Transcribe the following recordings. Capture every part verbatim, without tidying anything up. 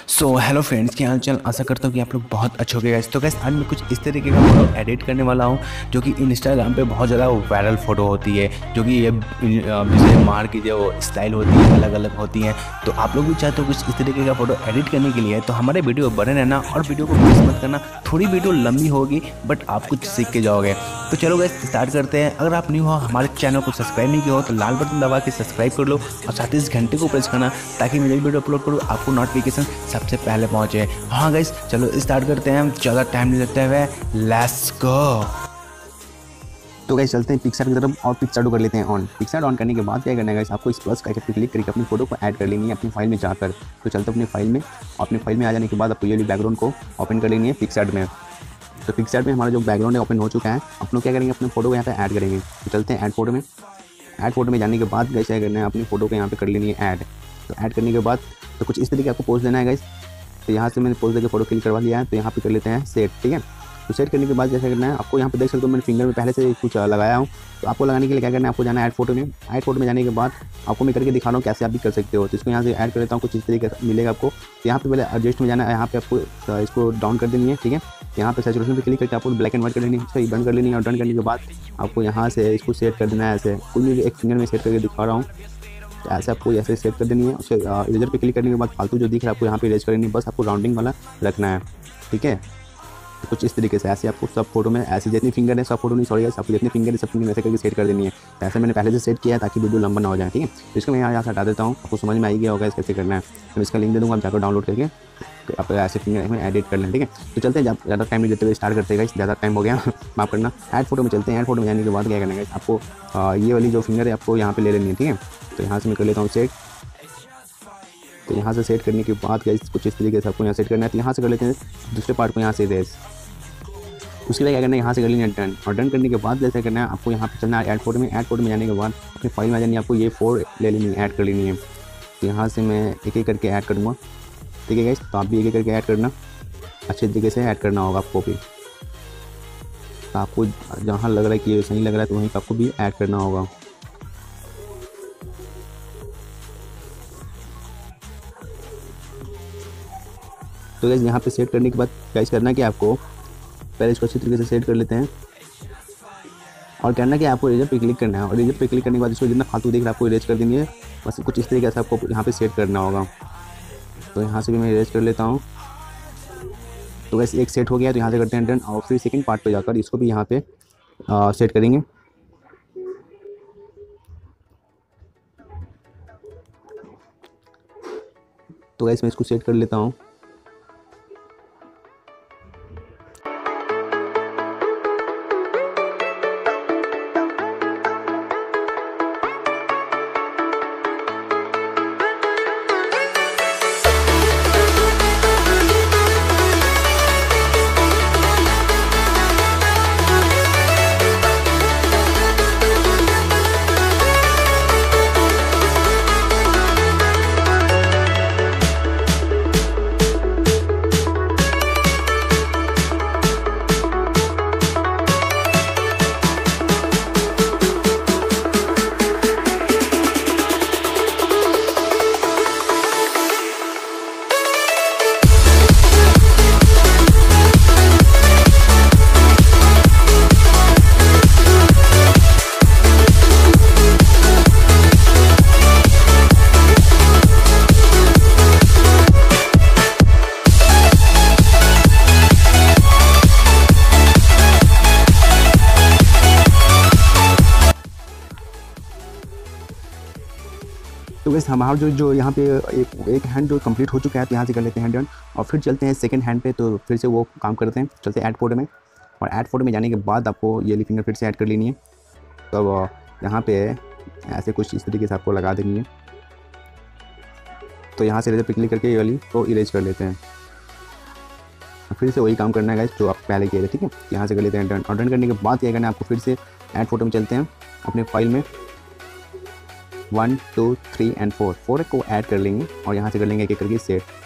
So hello friends, क्या हाल चाल। आशा करता हूँ कि आप लोग बहुत अच्छे हो गए। तो गैस आज मैं कुछ इस तरीके का फोटो एडिट करने वाला हूँ जो कि इंस्टाग्राम पे बहुत ज़्यादा वायरल फोटो होती है, जो कि ये जैसे मार की जो स्टाइल होती है अलग अलग होती हैं। तो आप लोग भी चाहते हो कुछ इस तरीके का फोटो एडिट करने के लिए, तो हमारे वीडियो बने रहना और वीडियो को मिस मत करना। थोड़ी वीडियो लंबी होगी बट आप कुछ सीख के जाओगे। तो चलो गैस स्टार्ट करते हैं। अगर आप न्यू हो, हमारे चैनल को सब्सक्राइब नहीं किया हो तो लाल बटन दबा के सब्सक्राइब कर लो और साथ ही इस घंटे को प्रेस करना ताकि मैं जब वीडियो अपलोड करूँ आपको नोटिफिकेशन सबसे पहले पहुंचे। हाँ गाइस चलो स्टार्ट करते हैं, ज़्यादा टाइम नहीं लगते हुए, लेट्स गो। तो गाइस चलते हैं पिक्सार्ट की तरफ और पिक्सार्ट कर लेते हैं ऑन। पिक्सार्ट ऑन करने के बाद क्या करना है गाइस, आपको इस प्लस का आइकन पे क्लिक करके अपनी फोटो को ऐड कर लेनी है अपनी फाइल में जाकर। तो चलते अपनी फाइल में, अपनी फाइल में आ जाने के बाद आपको ये बैकग्राउंड को ओपन कर लेनी है पिक्सार्ट में। तो पिक्सार्ट में हमारा जो बैकग्राउंड है ओपन हो चुका है। आप लोग क्या करेंगे, अपने फोटो को यहाँ पे ऐड करेंगे। तो चलते हैं ऐड फोटो में। ऐड फोटो में जाने के बाद गाइस क्या करना है, अपनी फोटो को यहाँ पे कर लेनी है ऐड। तो ऐड करने के बाद तो कुछ इस तरीके आपको पोज देना है गाइस। तो यहाँ से मैंने पोज देकर फोटो क्लिक करवा लिया है। तो यहाँ पे कर लेते हैं सेट, ठीक है। तो सेट करने के बाद जैसे करना है, आपको यहाँ पे देख सकते हो मैंने फिंगर में पहले से कुछ लगाया हूँ। तो आपको लगाने के लिए क्या करना है, आपको जाना है ऐड फोटो में। ऐड फोटो में जाने के बाद आपको मैं करके दिखा रहा हूँ कैसे आप भी कर सकते हो। तो इसको यहाँ से ऐड कर लेता हूँ, कुछ इस तरीके से मिलेगा आपको। तो यहाँ पे पहले एडजस्ट में जाना है, यहाँ पे आपको इसको डाउन कर देनी है, ठीक है। यहाँ पे सैचुरेशन पे क्लिक करके आपको ब्लैक एंड व्हाइट कर लेनी है, सही डन कर लेनी है। और डन करने के बाद आपको यहाँ से इसको सेट कर देना है ऐसे। कोई भी एक फिंगर में सेट करके दिखा रहा हूँ। तो ऐसे आपको ऐसे सेट कर देनी है। उसके इरेजर पे क्लिक करने के बाद फालतू जो दिख रहा है आपको यहाँ पे इरेज करनी है, बस आपको राउंडिंग वाला रखना है, ठीक है। तो कुछ इस तरीके से ऐसे आपको सब फोटो में ऐसे जितनी फिंगर है सब फोटो नहीं सॉरी आपको जितने फिंगर है सब फिंगर ऐसे करके सेट कर देनी है। तो ऐसे मैंने पहले से सेट किया है ताकि वीडियो लंबा ना हो जाए, ठीक है। तो इसको मैं यहाँ से हटा देता हूँ, आपको समझ में आई गया होगा इस कैसे करना है। तो इसका लिंक दे दूँगा, आप जाकर डाउनलोड करके आप ऐसे फिंगर में एडिट कर लें, ठीक है। तो चलते हैं, ज़्यादा टाइम नहीं देते हुए स्टार्ट करते हैं, ज़्यादा टाइम हो गया माफ़ करना। ऐड फोटो में चलते हैं। ऐड फोटो में जाने के बाद क्या करना है, आपको ये वाली जो फिंगर है आपको यहाँ पे ले लेनी है, ठीक है। तो यहाँ से मैं कर लेता हूँ सेट। तो यहाँ से सेट करने के बाद क्या कुछ इस तरीके से आपको यहाँ सेट करना है। तो यहाँ से कर लेते हैं दूसरे पार्ट को यहाँ से इरेज। उसके लिए क्या करना है, यहाँ से कर लेना है डन। और डन करने के बाद जैसे करना है, आपको यहाँ पे चलना है ऐड फोटो में। ऐड फोटो में जाने के बाद अपनी फाइल में आ जानी है, आपको ये फोर ले लेनी है, ऐड कर लेनी है। तो यहाँ से मैं एक एक करके ऐड करूँगा, ठीक है गाइस। तो आप भी एक एक करके ऐड करना, अच्छे तरीके से ऐड करना होगा आपको भी। तो आपको जहाँ लग रहा है कि ये सही लग रहा है तो वहीं पर आपको भी ऐड करना होगा। तो गाइस यहाँ पे सेट करने के बाद गाइस करना कि आपको पहले इसको अच्छी तरीके से सेट कर लेते हैं। और करना कि आपको इरेजर पे क्लिक करना है। और इरेजर पे क्लिक करने के बाद इसको जितना फालतू देख रहा है आपको इरेज कर देनी है, बस कुछ इस तरीके से आपको यहाँ पे सेट करना होगा। तो यहाँ से भी मैं इरेज कर लेता हूँ। तो वैसे एक सेट हो गया, तो यहाँ से करते हैं डन। और फिर सेकंड पार्ट पे जाकर इसको भी यहाँ पे आ, सेट करेंगे। तो वैसे मैं इसको सेट कर लेता हूँ। तो वैसे हमारा जो जो यहाँ पे एक एक हैंड जो कंप्लीट हो चुका है, तो यहाँ से कर लेते हैं डन। और फिर चलते हैं सेकंड हैंड पे। तो फिर से वो काम करते हैं, चलते हैं ऐड फोटो में। और ऐड फोटो में जाने के बाद आपको ये फिंगर फिर से ऐड कर लेनी है। तो यहाँ पे ऐसे कुछ इस तरीके से आपको लगा देनी है। तो यहाँ से इरेजर पे क्लिक करके ये वाली को इरेज कर लेते हैं। फिर से वही काम करना है गाइस जो आप पहले किए थे, ठीक है। यहाँ से कर लेते हैं डन। और डन करने के बाद क्या करना है, आपको फिर से ऐड फोटो में चलते हैं अपने फाइल में। One two three and four four को ऐड कर लेंगे और यहाँ से कर लेंगे एक एक करके सेट।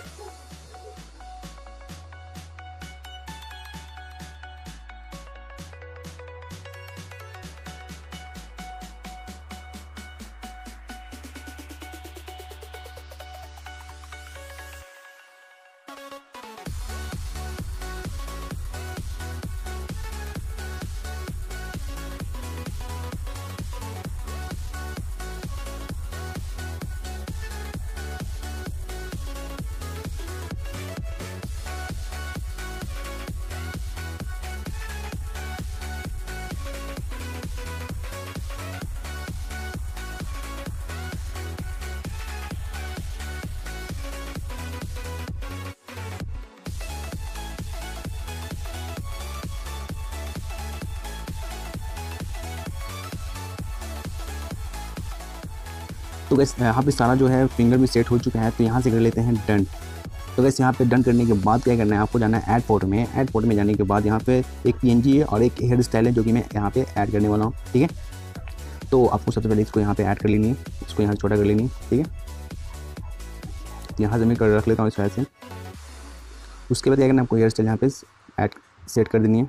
तो गैस यहाँ पे सारा जो है फिंगर भी सेट हो चुका है, तो यहाँ से कर लेते हैं डन। तो गैस यहाँ पे डन करने के बाद क्या करना है, आपको जाना है ऐड फोटो में। ऐड फोटो में जाने के बाद यहाँ पे एक पीएनजी है और एक हेयर स्टाइल है जो कि मैं यहाँ पे ऐड करने वाला हूँ, ठीक है। तो आपको सबसे पहले इसको यहाँ पे ऐड कर लेनी है, इसको यहाँ छोटा कर लेनी है, ठीक है। यहाँ से मैं कर रख लेता हूँ इस वजह से। उसके बाद क्या करना है, आपको हेयर स्टाइल यहाँ पे ऐड सेट कर देनी है।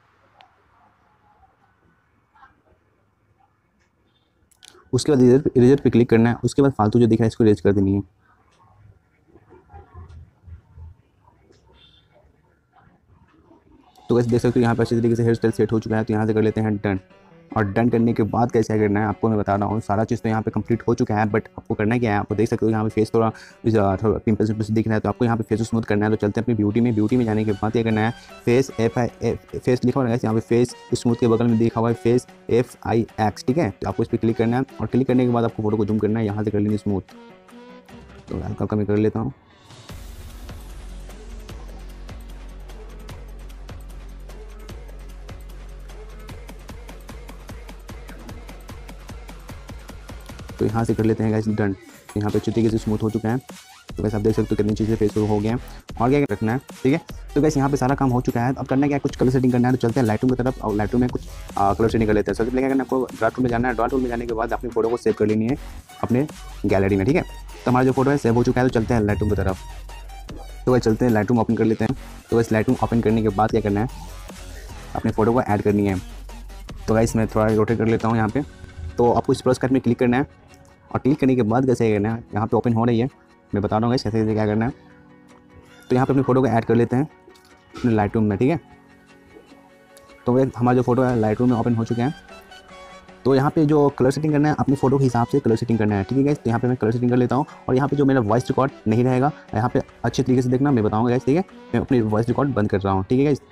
उसके बाद इरेजर इरेजर पे क्लिक करना है। उसके बाद फालतू जो दिख रहा है इसको इरेज कर देनी है। तो वैसे देख सकते हो यहाँ पर अच्छी तरीके से हेयर स्टाइल सेट हो चुका है, तो यहाँ से कर लेते हैं डन। और डन करने के बाद कैसे करना है आपको मैं बता रहा हूँ। सारा चीज़ तो यहाँ पे कंप्लीट हो चुका है, बट आपको करना क्या है, आपको देख सकते हो यहाँ पे फेस थोड़ा थोड़ा पिंपल्स पिंपल्स दिख रहा है, तो आपको यहाँ पे फेस स्मूथ करना है। तो चलते हैं अपनी ब्यूटी में। ब्यूटी में जाने के बाद क्या करना है, फेस एफ आई फेस लिखा हुआ है यहाँ पे फेस स्मूथ के बगल में लिखा हुआ है फेस एफ आई एक्स, ठीक है। तो आपको इस पर क्लिक करना है और क्लिक करने के बाद आपको फोटो को जूम करना है, यहाँ से कर लेंगे स्मूथ। तो हल्का हल्का मैं कर लेता हूँ। तो यहाँ से कर लेते हैं गाइस डन। यहाँ पे अच्छी तरीके से स्मूथ हो चुका है। तो वैसे आप देख सकते हो कितनी चीज़ें फेस हो गए हैं। और क्या रखना है, ठीक है। तो वैसे यहाँ पे सारा काम हो चुका है। अब करना क्या है, कुछ कलर सेटिंग करना है। तो चलते हैं लाइटरूम की तरफ और लाइटरूम में कुछ कलर सेटिंग कर लेते हैं। सबसे पहले क्या करना है, आपको ड्रा टूल में जाना है। ड्रा टूल में जाने के बाद अपनी फोटो को सेव कर लेनी है अपने गैलरी में, ठीक है। तो हमारा जो फोटो है सेव हो चुका है। तो चलते हैं लाइटरूम की तरफ। तो वैसे चलते हैं लाइटरूम ओपन कर लेते हैं। तो वैसे लाइटरूम ओपन करने के बाद क्या करना है, अपने फोटो को ऐड करनी है। तो गाइस मैं थोड़ा रोटेट कर लेता हूँ यहाँ पे। तो आपको इस प्लस कट में क्लिक करना है और क्लिक करने के बाद कैसे करना है, यहाँ पे ओपन हो रही है, मैं बता रहा हूँ कैसे कैसे क्या करना है। तो यहाँ पे अपनी फ़ोटो को ऐड कर लेते हैं अपने लाइटरूम में, ठीक है। तो वे हमारा जो फोटो है लाइटरूम में ओपन हो चुके हैं। तो यहाँ पे जो कलर सेटिंग करना है अपनी फ़ोटो के हिसाब से कलर सेटिंग करना है, ठीक है गाइस। तो यहाँ पे मैं कलर सेटिंग कर लेता हूँ और यहाँ पे जो मेरा वॉइस रिकॉर्ड नहीं रहेगा, यहाँ पे अच्छे तरीके से देखना, मैं बताऊँगा गाइस, ठीक है। मैं अपनी वॉइस रिकॉर्ड बंद कर रहा हूँ, ठीक है गाइस।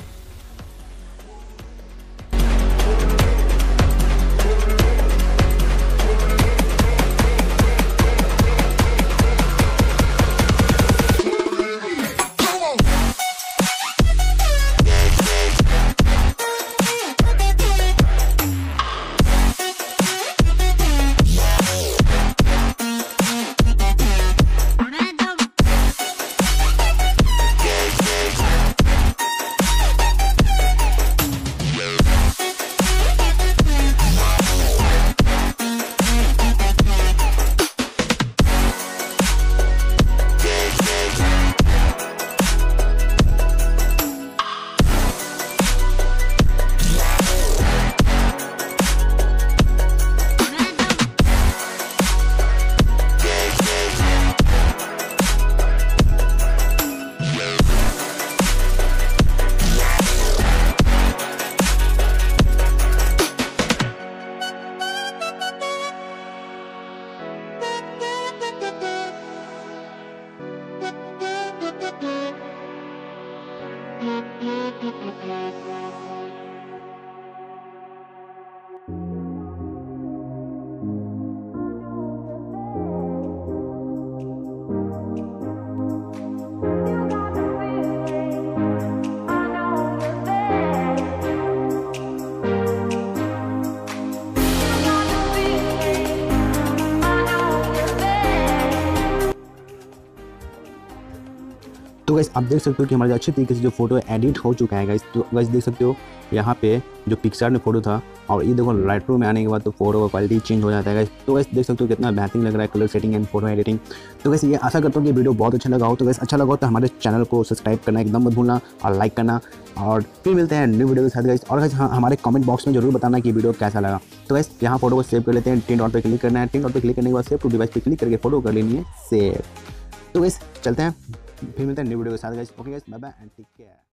तो गाइस आप देख सकते हो कि हमारे अच्छे तरीके से जो फोटो एडिट हो चुका है गाइस। तो गाइस देख सकते हो यहाँ पे जो पिक्सआर्ट में फोटो था और ये देखो लाइटरूम में आने के बाद तो फोटो का क्वालिटी चेंज हो जाता है गाइस। तो गाइस देख सकते हो कितना बेहतरीन लग रहा है colour setting and photo editing. तो गाइस ये आशा करता हूँ कि वीडियो बहुत अच्छा लगा हो। तो गाइस अच्छा लगा हो तो हमारे चैनल को सब्सक्राइब करना एकदम मत भूलना और लाइक करना। और फिर मिलते हैं न्यू वीडियो के साथ गाइस। और गाइस हाँ हमारे कमेंट बॉक्स में जरूर बताना कि वीडियो कैसा लगा। तो गाइस यहाँ फोटो को सेव कर लेते हैं। तीन डॉट पे क्लिक करना है। तीन डॉट पे क्लिक करने के बाद सेव टू डिवाइस पे क्लिक करके फोटो कर लेनी है सेव। तो गाइस चलते हैं, फिर मिलते हैं न्यू वीडियो के साथ guys. Okay guys, bye bye and take care.